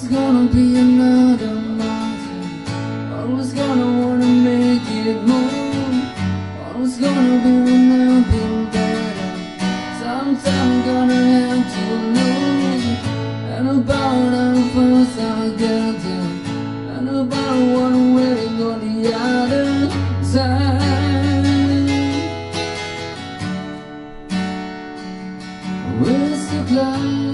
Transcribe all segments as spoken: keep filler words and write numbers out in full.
Always gonna be another mountain. Always gonna wanna make it move. Always gonna be an uphill battle. Sometime I'm gonna have to lose. And about how fast I get there, and about what I'm waiting on the other side. Where's the climb?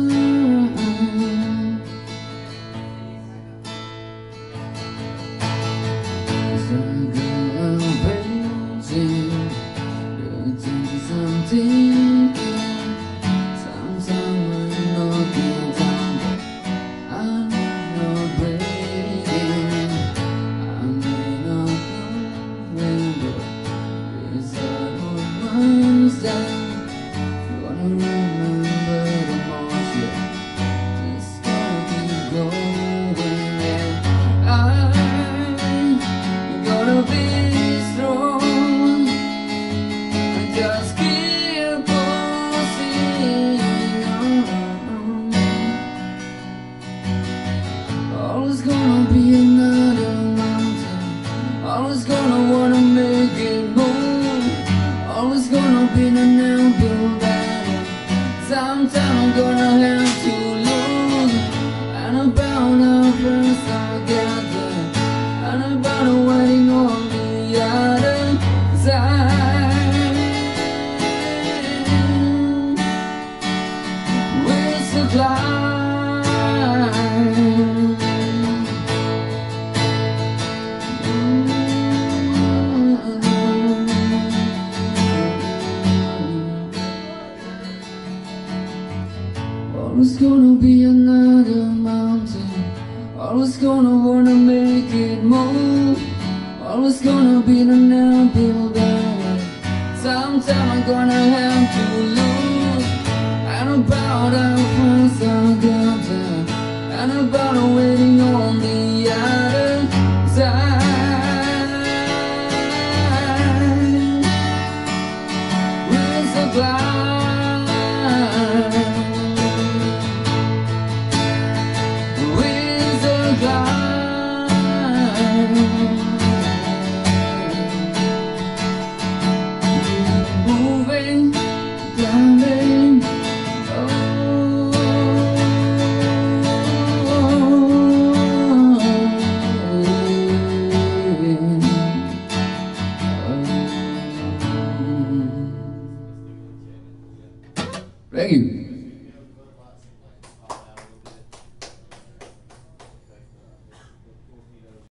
Thinking, sometimes I'm not getting down, but I'm not breaking. I may not know when, but it's hard on my side. Gonna remember the most, yeah. Just gotta keep going, and I gotta be strong. And just keep always gonna be another mountain. Always gonna wanna make it move. Always gonna be an uphill battle. Sometime I'm gonna have to lose. And about how first I get there, and about waiting on the other side. Where's the climb? Always gonna be another mountain. Always gonna wanna make it move. Always gonna be an uphill battle. Sometime I'm gonna have to